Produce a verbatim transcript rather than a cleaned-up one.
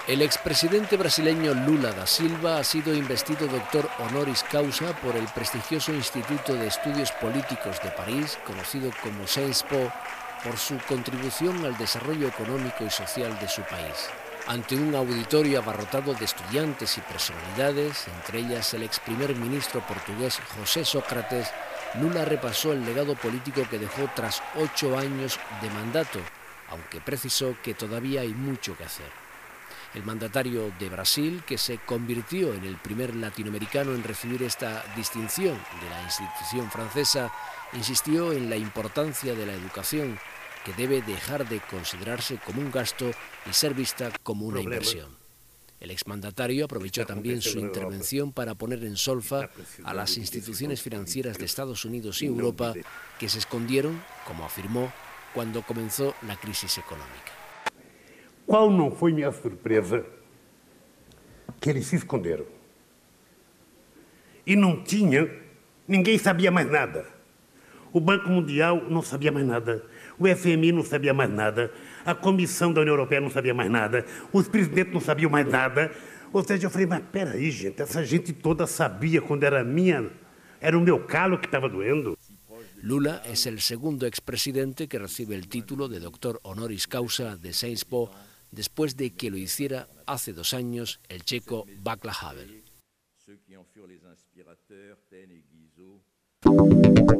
El expresidente brasileño Lula da Silva ha sido investido doctor honoris causa por el prestigioso Instituto de Estudios Políticos de París, conocido como Sciences Po, por su contribución al desarrollo económico y social de su país. Ante un auditorio abarrotado de estudiantes y personalidades, entre ellas el ex primer ministro portugués José Sócrates, Lula repasó el legado político que dejó tras ocho años de mandato, aunque precisó que todavía hay mucho que hacer. El mandatario de Brasil, que se convirtió en el primer latinoamericano en recibir esta distinción de la institución francesa, insistió en la importancia de la educación, que debe dejar de considerarse como un gasto y ser vista como una inversión. El exmandatario aprovechó también su intervención para poner en solfa a las instituciones financieras de Estados Unidos y Europa que se escondieron, como afirmó, cuando comenzó la crisis económica. Qual não foi minha surpresa? Que eles se esconderam. E não tinha, ninguém sabia mais nada. O Banco Mundial não sabia mais nada. O F M I não sabia mais nada. A Comissão da União Europeia não sabia mais nada. Os presidentes não sabiam mais nada. Ou seja, eu falei, mas peraí, gente, essa gente toda sabia quando era minha, era o meu calo que estava doendo. Lula es el segundo expresidente que recibe el título de doctor honoris causa de Sciences Po, después de que lo hiciera hace dos años el checo Václav Havel.